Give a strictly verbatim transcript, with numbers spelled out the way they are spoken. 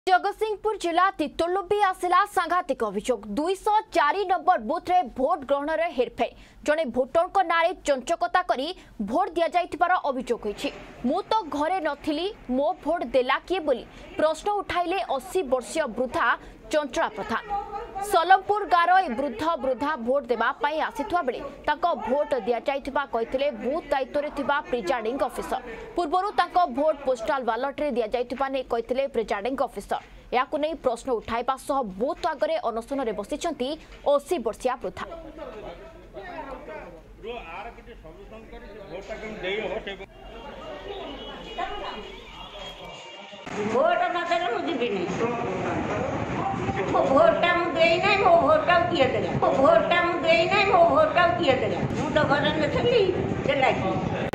जगतसिंहपुर जिला तितोलुबी आसला सांघातिक अभियोग दुईश चार नंबर बुथ रे भोट ग्रहण हेरफेर जड़े भोटर नारे चंचकता करी भोट दि जाइथिबार अभियोग होइछि। मु तो घरे नथिली मो भोट देला किए बोली प्रश्न उठाइले अस्सी वर्षीय वृद्धा चंचला प्रधान। सलमपुर गाँव वृद्ध वृद्धा भोट देवा पाई आसिथुआ बेले ताको भोट दि जाइथिबा कहिथिले बूथ दायित्व रे थिबा प्रिजाइडिंग ऑफिसर। पूर्वरु ताको भोट पोस्टल बैलेट रे दि जाइथिबा नै कहिथिले प्रिजाइडिंग ऑफिसर। याकु नै प्रश्न उठाइबा सह बूथ आगरे अनशन रे बसिचंती अस्सी वर्षीय वृद्धा। भोट नदेले मु जीविनी मो भोटा मु देई नै मो भोटा किए देला मो भोटा मु देई नै मो भोटा किए देला मु तो घर नथली देला कि